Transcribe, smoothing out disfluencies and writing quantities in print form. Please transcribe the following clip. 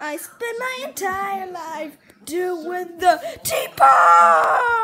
I spent my entire life doing the teapot.